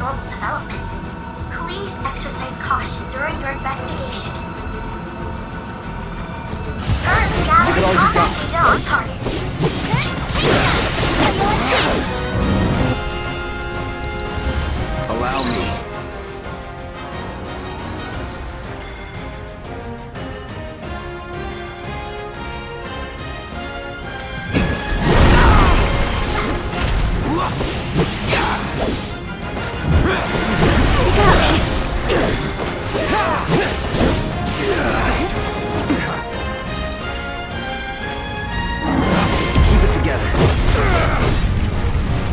abnormal developments. Please exercise caution during your investigation. Currently gathering combat data on targets. Allow me. Keep it together.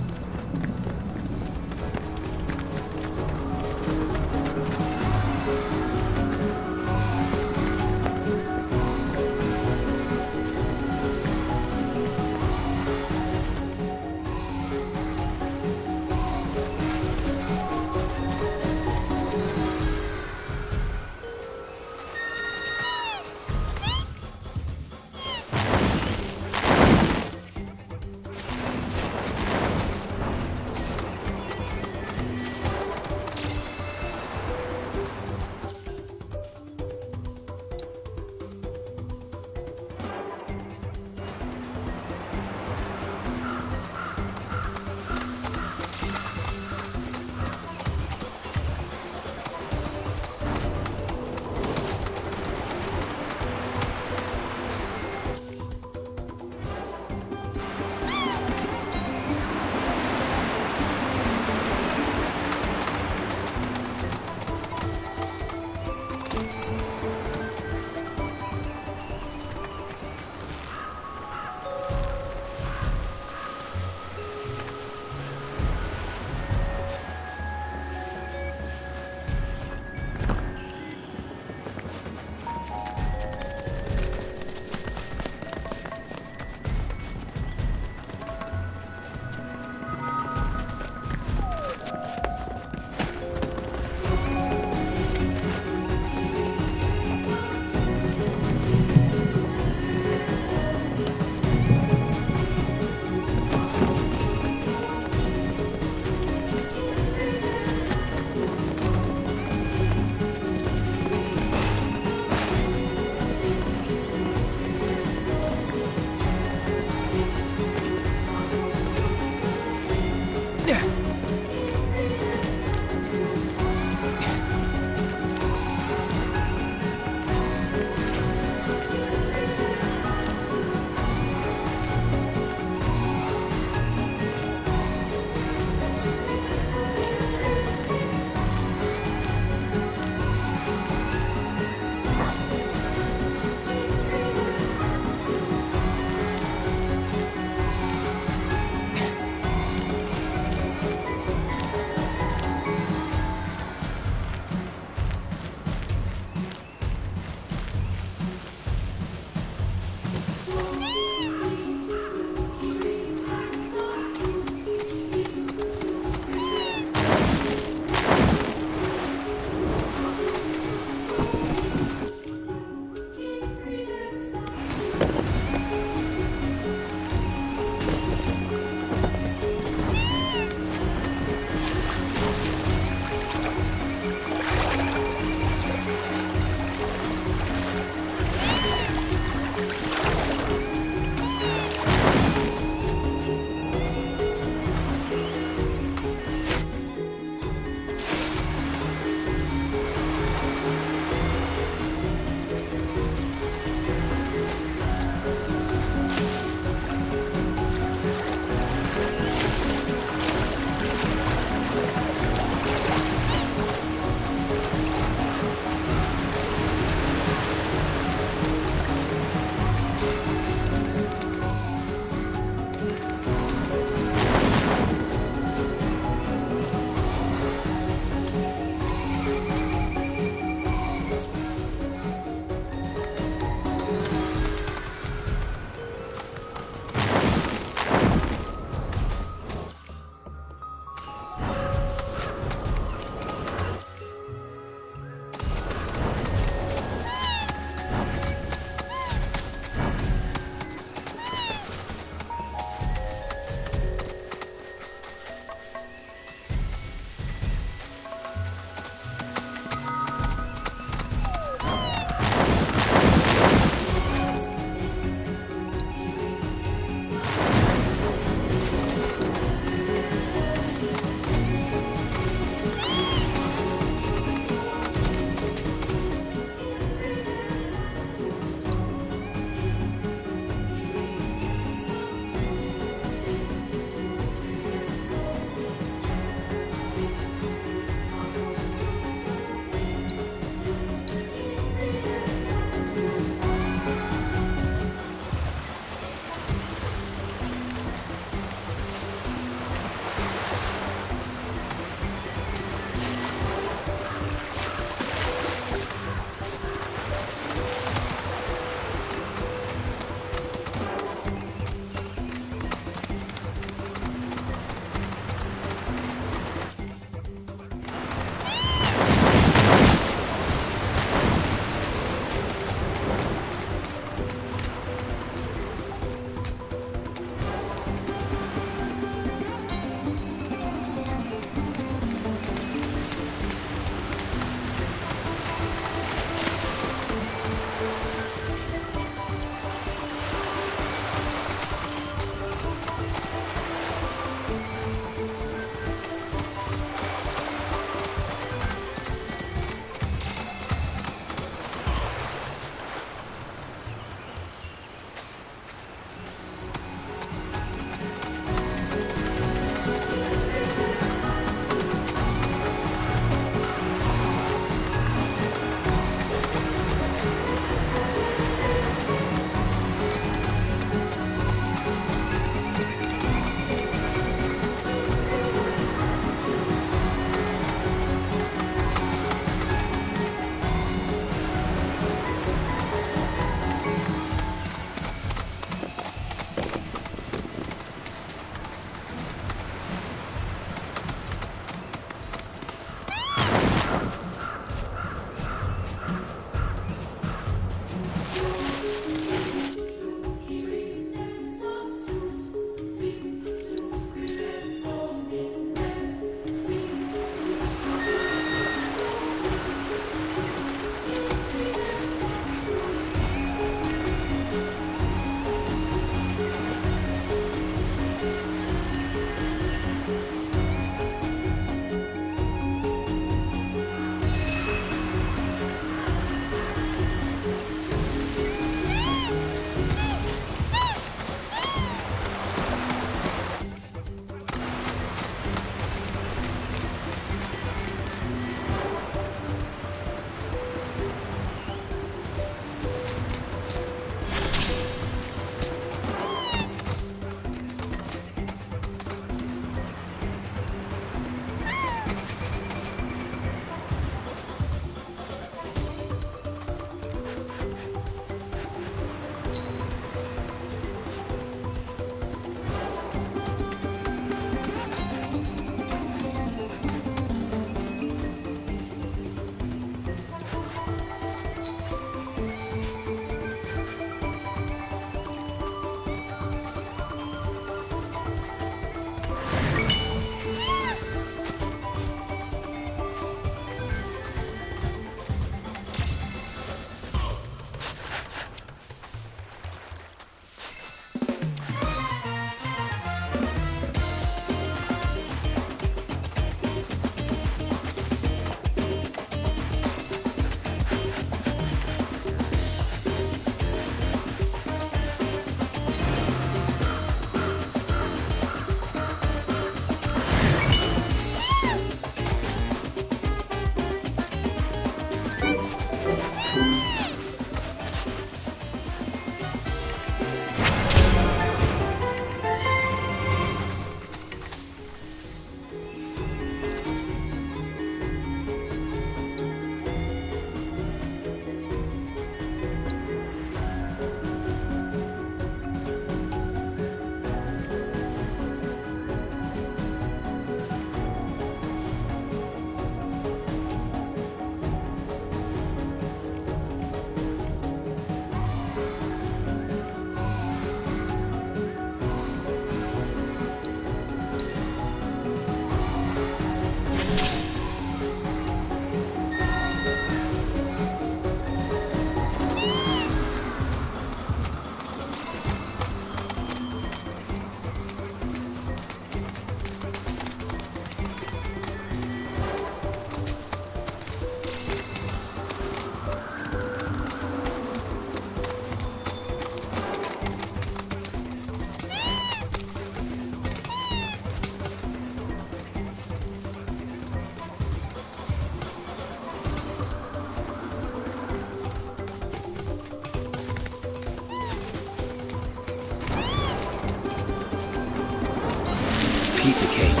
keep the cake.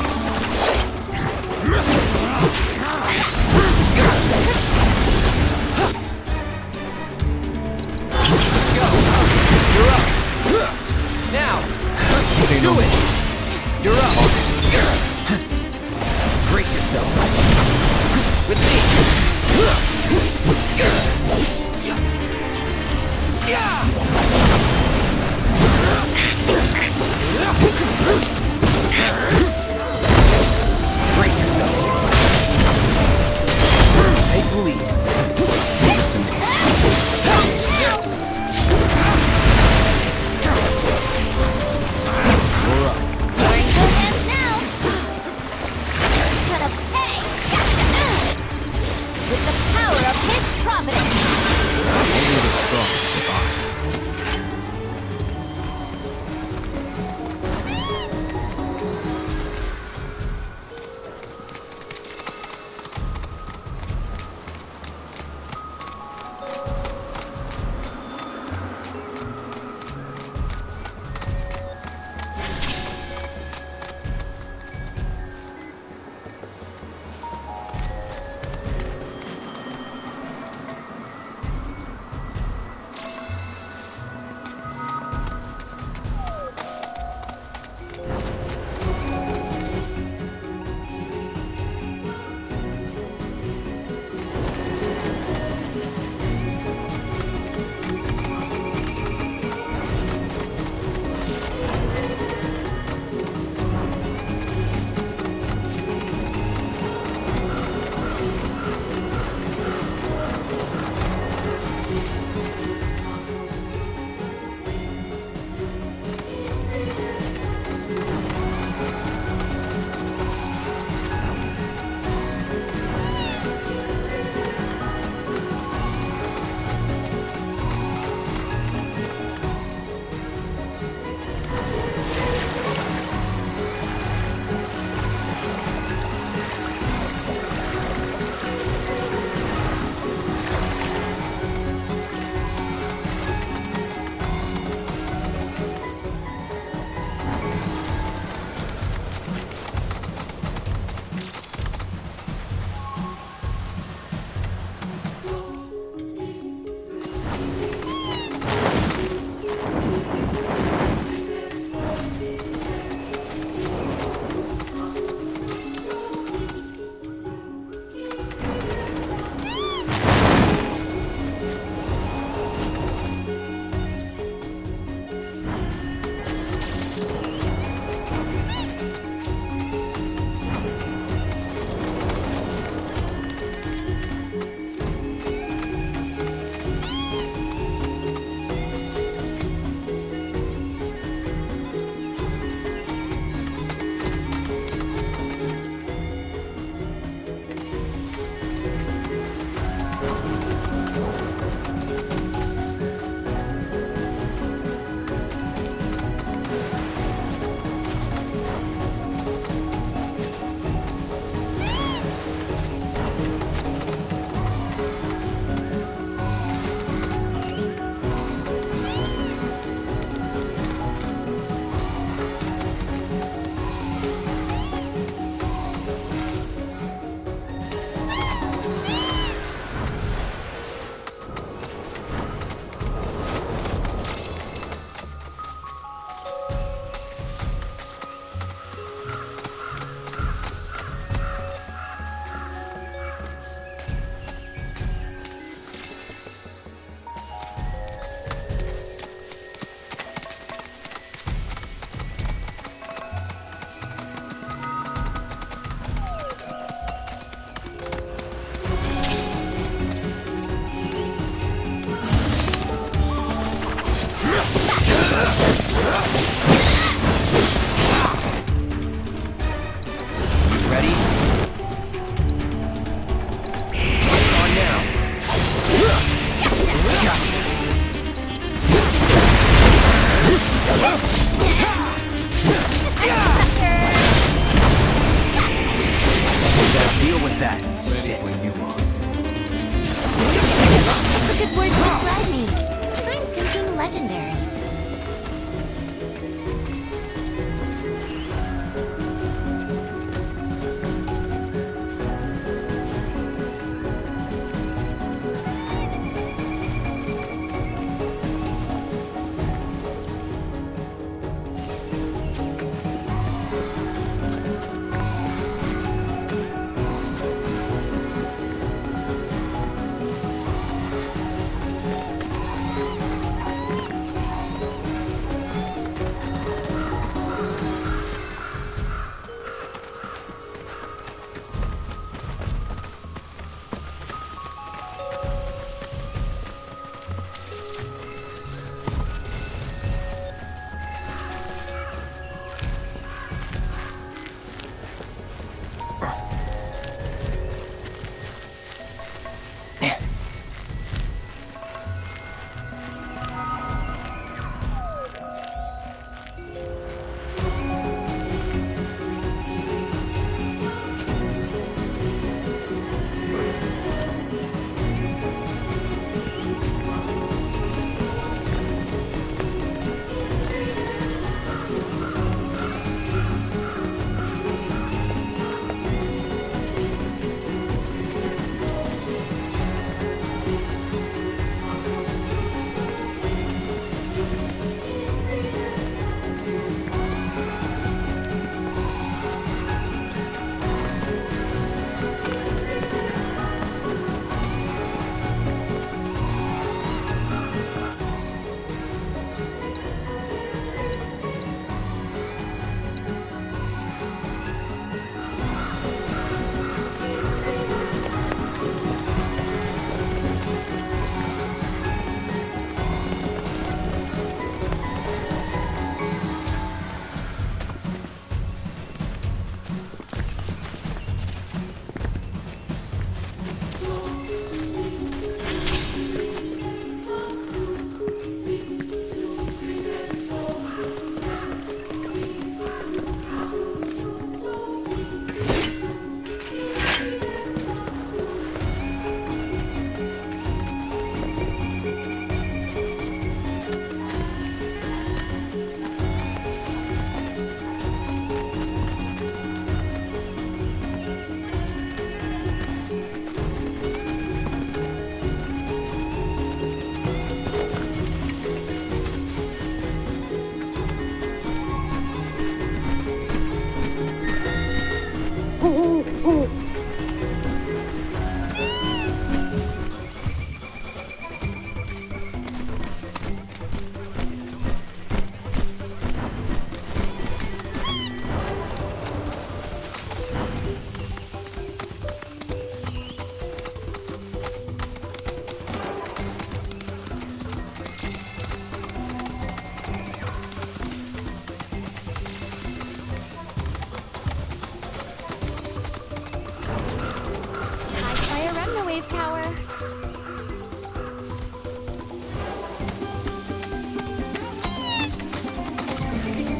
You're up. Now, Say do no it. more. You're up. Brace yourself. With me.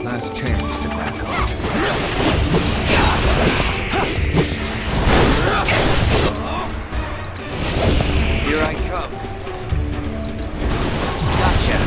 Last chance to back off. Here I come. Gotcha.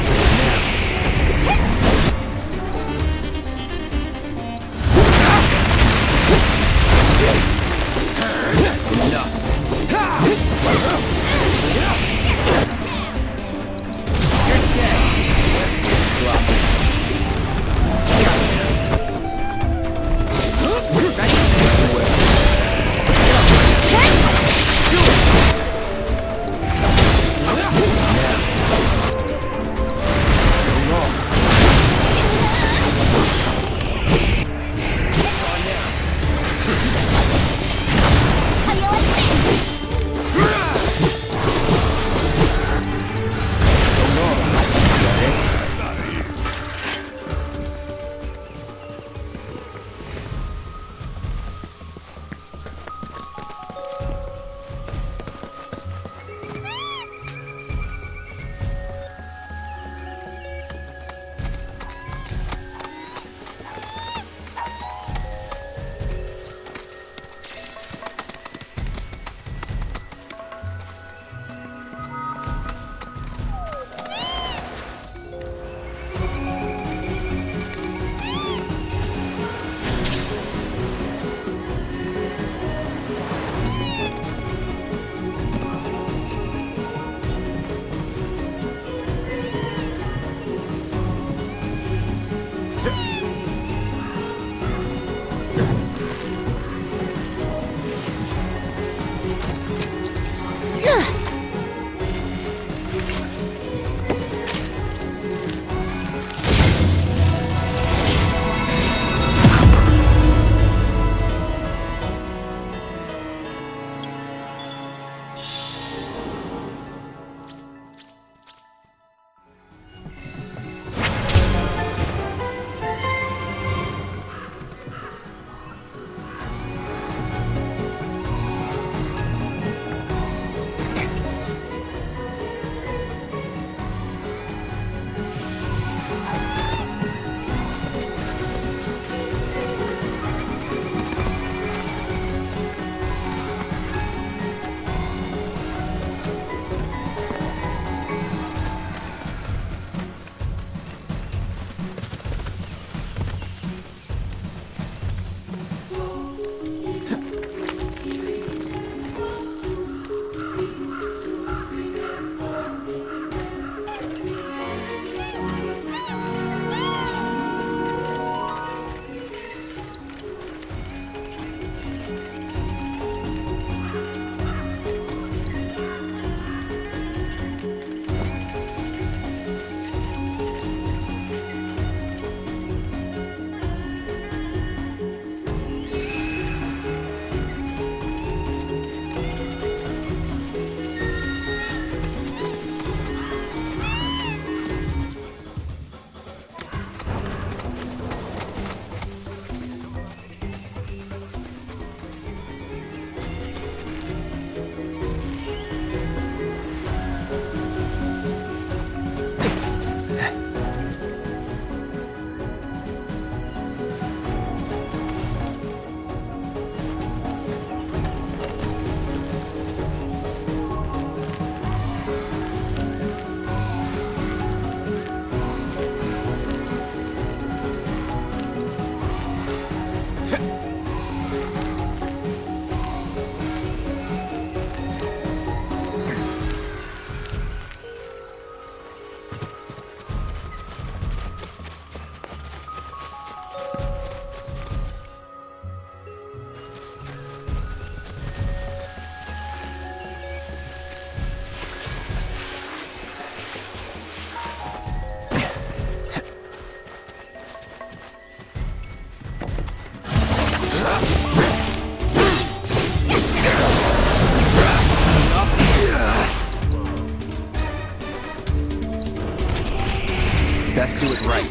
Best do it right.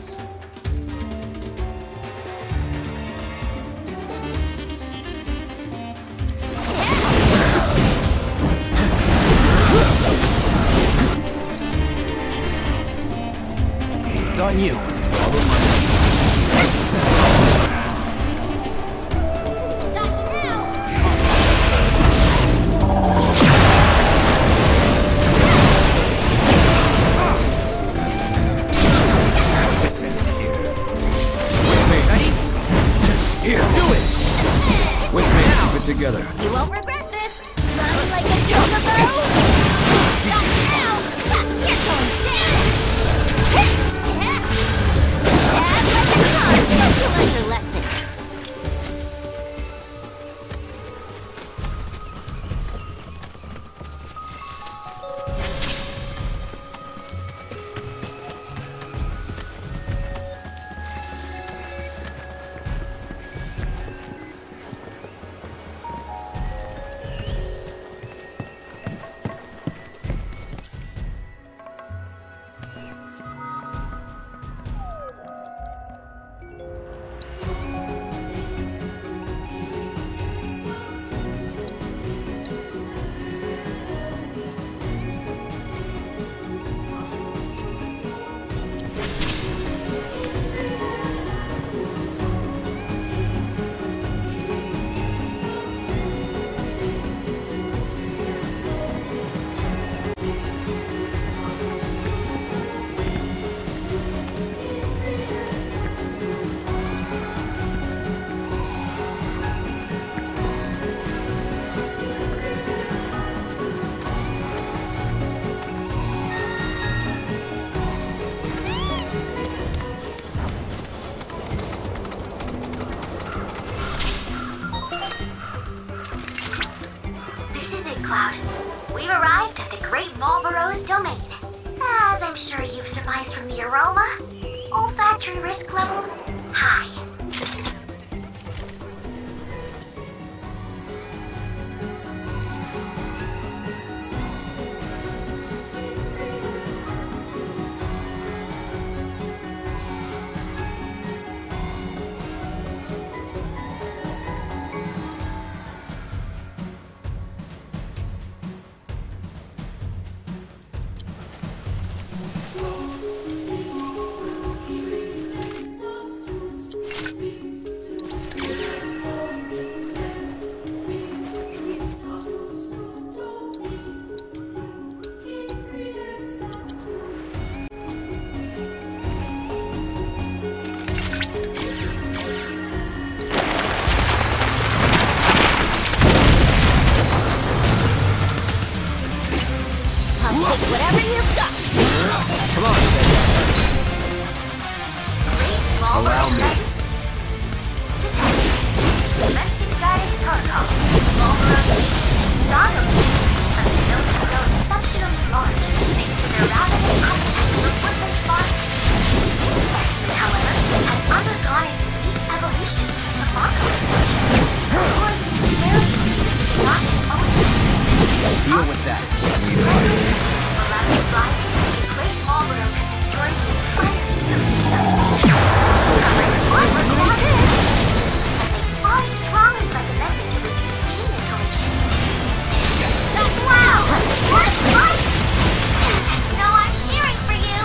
It's on you. Follow my lead. Together. You won't regret this! Run like a chocobo! Not now! You're going down! Stab like a con! Hope you learned your lesson! Cloud. We've arrived at the Great Marlborough's domain. As I'm sure you've surmised from the aroma, olfactory risk level high. Take whatever you've got! Come on, allow me. Commencing guidance protocol. Marlborough are still to grow exceptionally large thanks to their rapid and comprehensive equipment farming. This specimen, however, has undergone a unique evolution to Marco exposure. Yours is very not just only Deal with that. allowing flying, the Great Marlborough can destroy the entire ecosystem. Covering all but and they are strongly recommended to reduce steam inhalation. Wow! What? No, I'm cheering for you!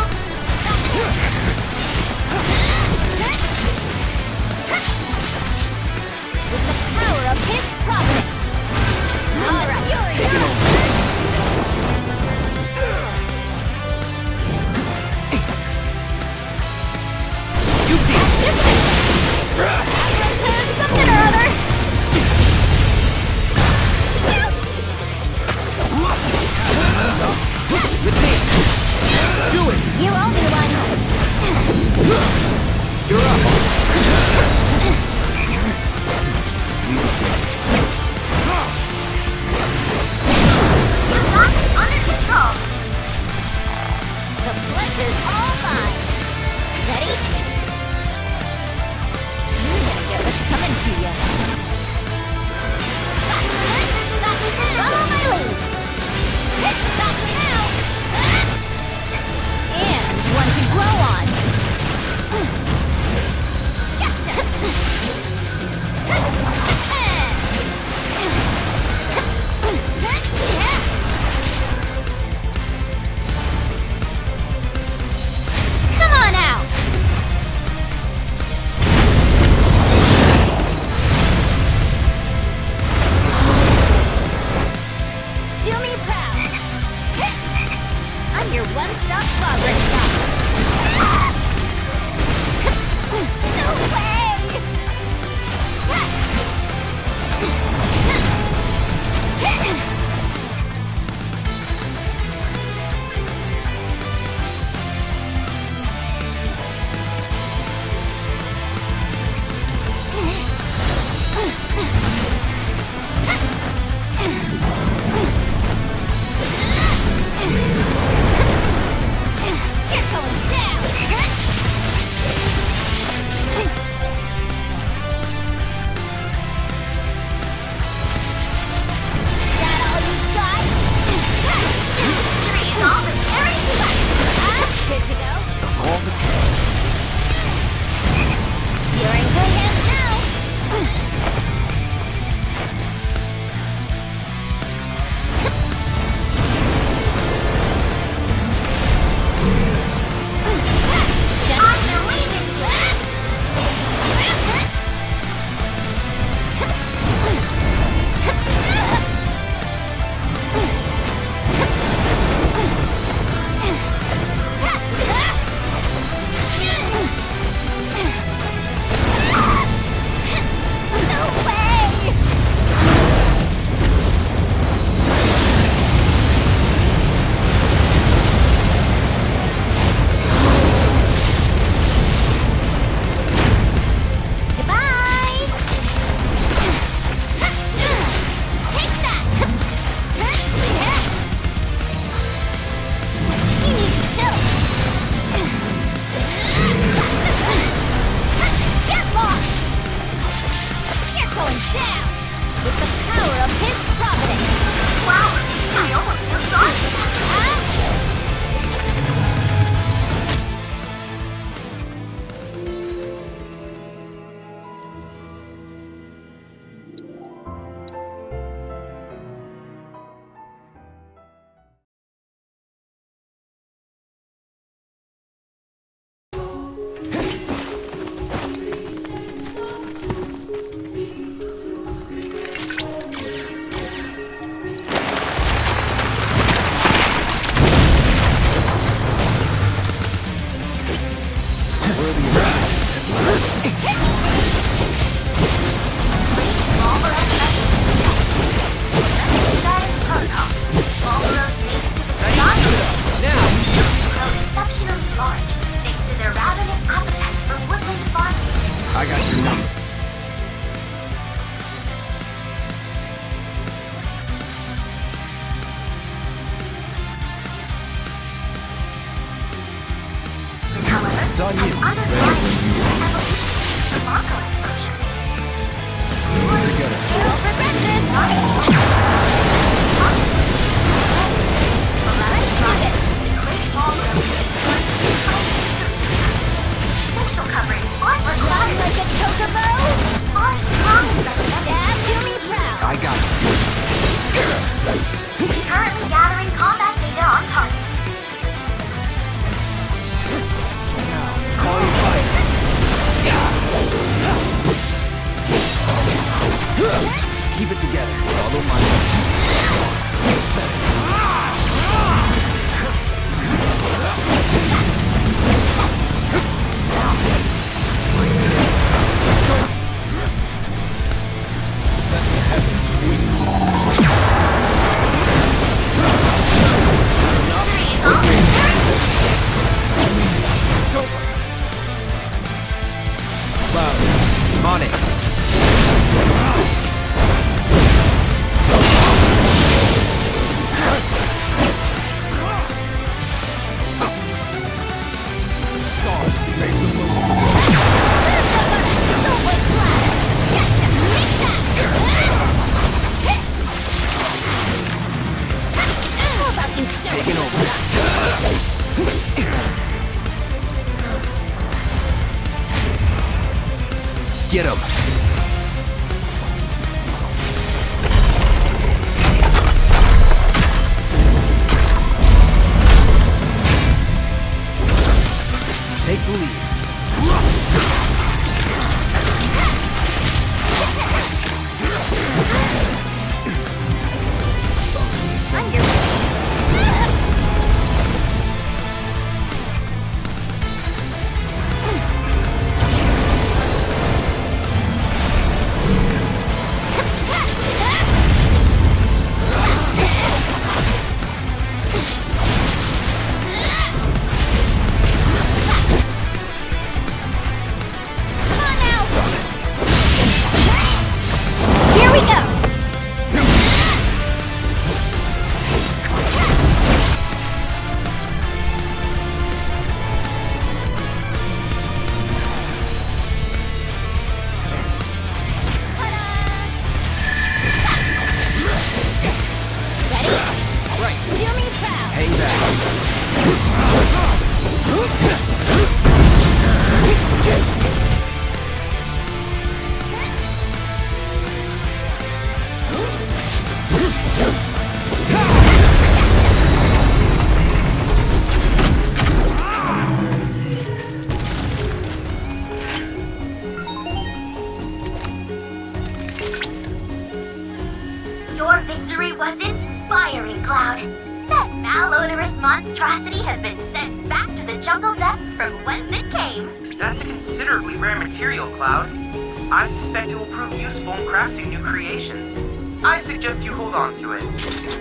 With the power of his providence! Alright, you're something or other! With me. Do it. You owe me one! You're up. The stock is under control. The pleasure's all mine! Ready? You're gonna get what's coming to you. Follow my lead! Stop now! And one to grow on! Exceptionally large, thanks to their ravenous appetite for woodland farming. I got your number. However, It's on as you. underlying evolution to Marco exposure. Together. You won't regret this! Social coverage aren't Run required. like a chocobo! Are strong residents Dad, do me proud! I got it. currently gathering combat data on target. Call your fight. Keep it together. Follow my lead. Cloud, I'm on it. Stars make the moon. Solar Flash! Gotcha! Make that! How about you show Taking us over. Get him. Take the lead. on your Come on now! Here we go! Right. Do me proud! Hang back. Your victory was inspiring, Cloud. That malodorous monstrosity has been sent back to the jungle depths from whence it came. That's a considerably rare material, Cloud. I suspect it will prove useful in crafting new creations. I suggest you hold on to it.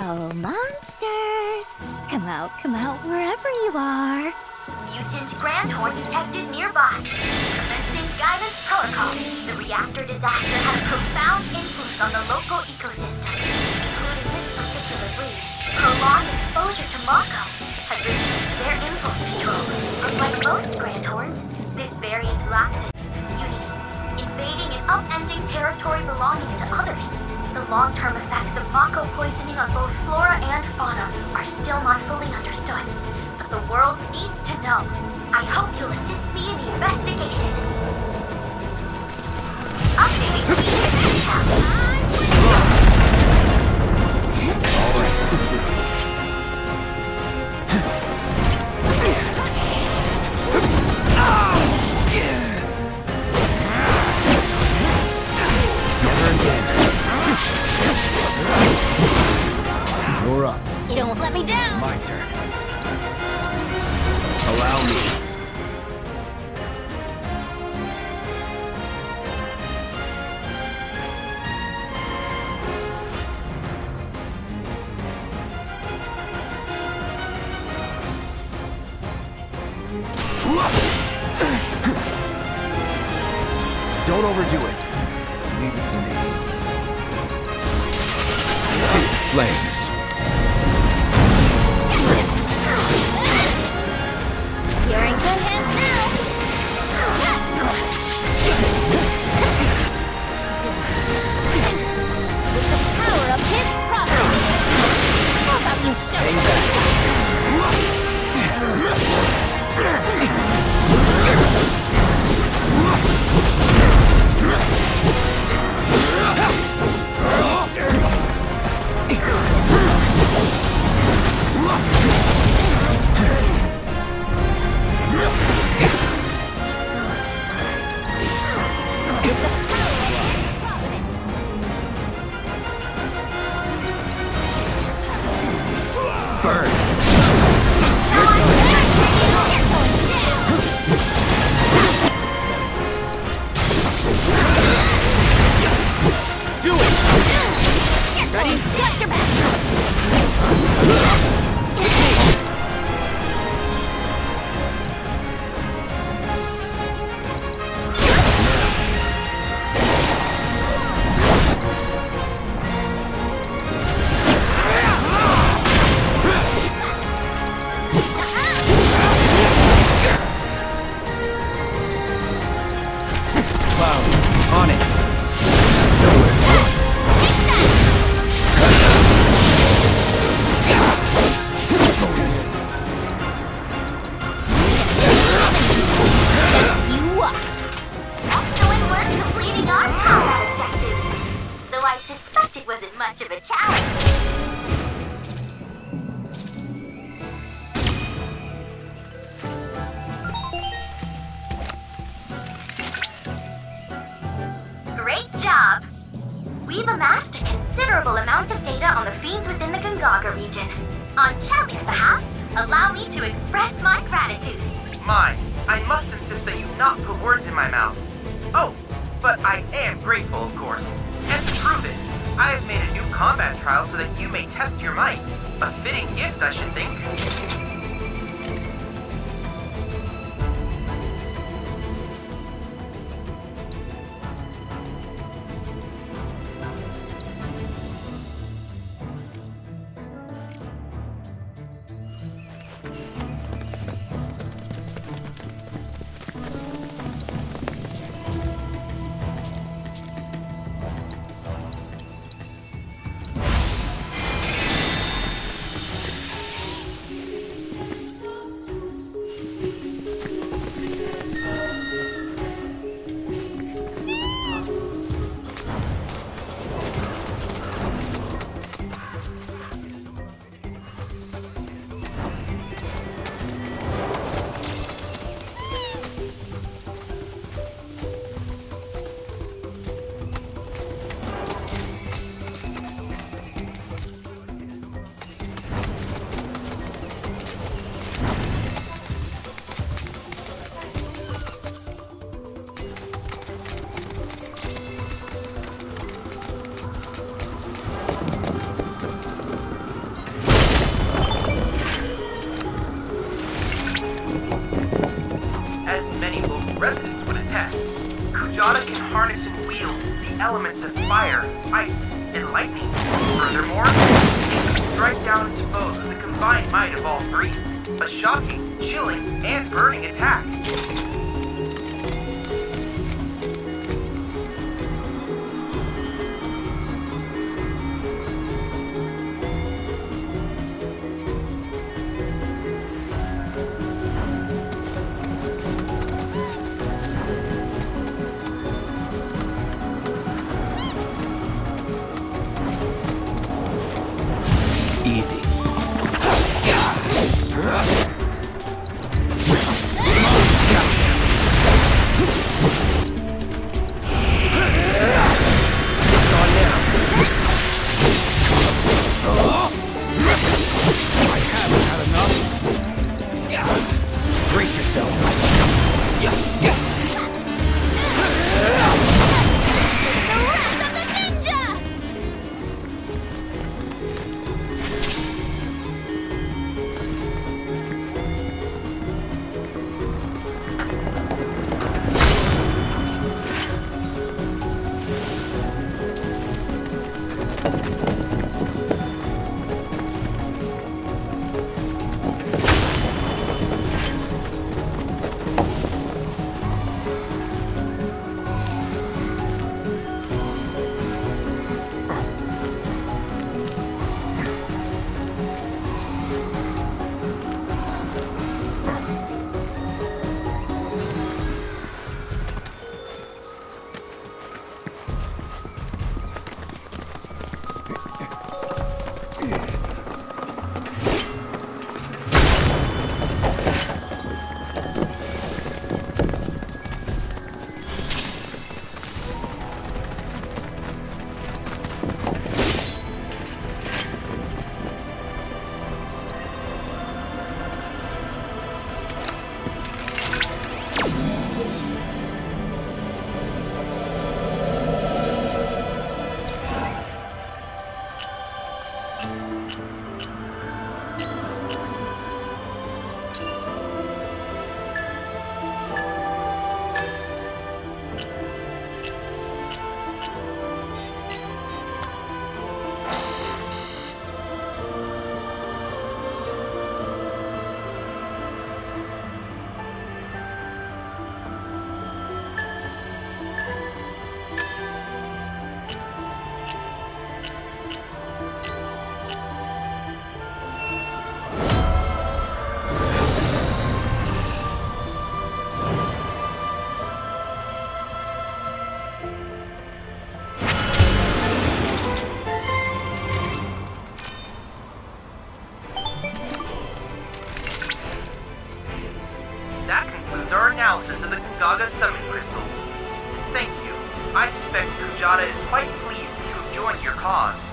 Oh, monsters! Come out, wherever you are. Mutant Grandhorn detected nearby. Commencing guidance protocol. The reactor disaster had a profound influence on the local ecosystem, including this particular breed. Prolonged exposure to Mako has reduced their impulse control. Unlike most Grandhorns, this variant lacks immunity, invading and upending territory belonging to others. The long-term effects of Mako poisoning on both flora and fauna are still not fully understood. But the world needs to know. I hope you'll assist me in the investigation. Updating species recap. You're up. Don't let me down! My turn. Allow me. Don't overdo it. Leave it to me. Flames. You're in good hands now! With the power of his property! How about you show Burn. Do it. Ready? Watch your back! Cloud. On it. You watch! Excellent work completing our combat objectives. Though I suspect it wasn't much of a challenge. Great job! We've amassed a considerable amount of data on the fiends within the Gongaga region. On Charlie's behalf, allow me to express my gratitude. My, I must insist that you not put words in my mouth. Oh, but I am grateful, of course. And to prove it, I have made a new combat trial so that you may test your might. A fitting gift, I should think. elements of fire, ice, and lightning. Furthermore, it can strike down its foes with the combined might of all three. A shocking, chilling, and burning attack. Easy. Brace yourself. Yes, yes. The wrath of the ninja! That concludes our analysis of the Kagaga Summon Crystals. Thank you. I suspect Kujata is quite pleased to have joined your cause.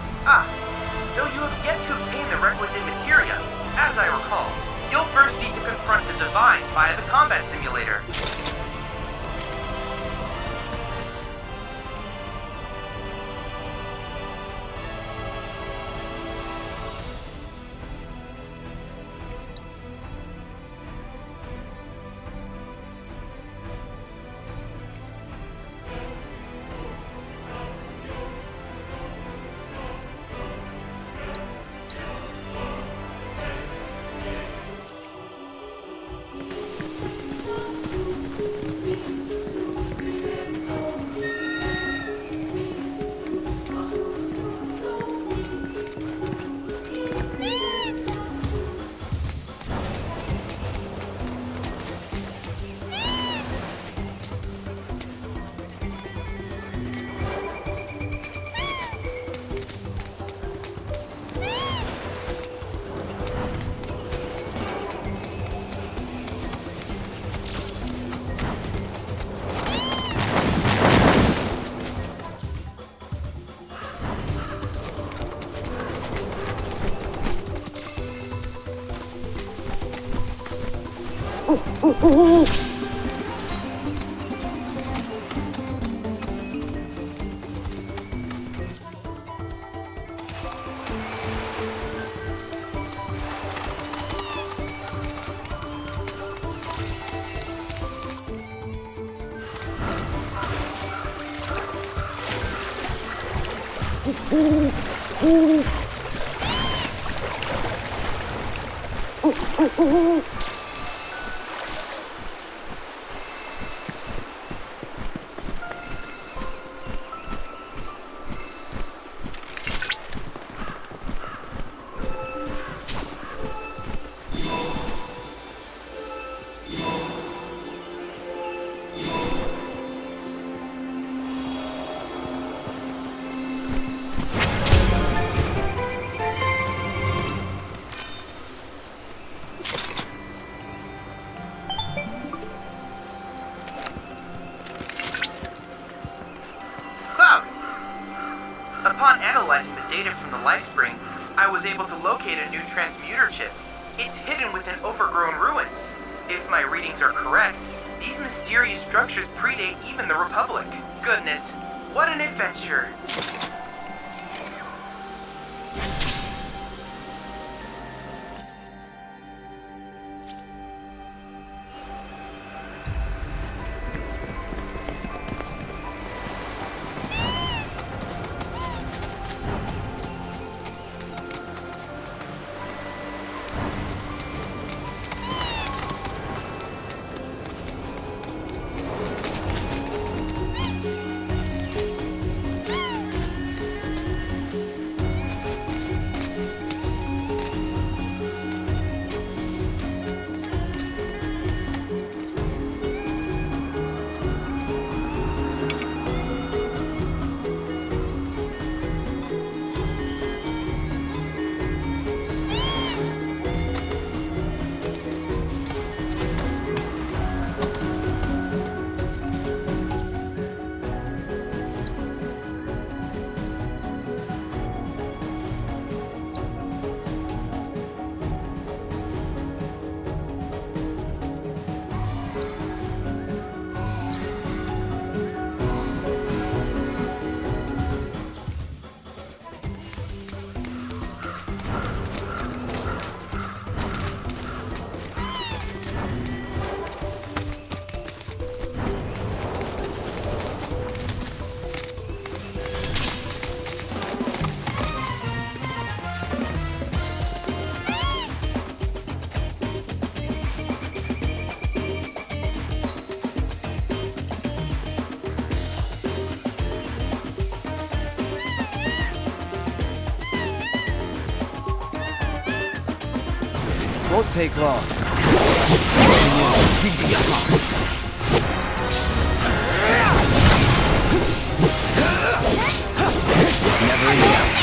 Though you have yet to obtain the requisite materia, as I recall, you'll first need to confront the Divine via the combat simulator. Cloud! Upon analyzing the data from the Lifespring, I was able to locate a new transmuter chip. It's hidden within overgrown ruins. If my readings are correct, these mysterious structures predate even the Republic. Goodness, what an adventure! Won't take long. Never enough.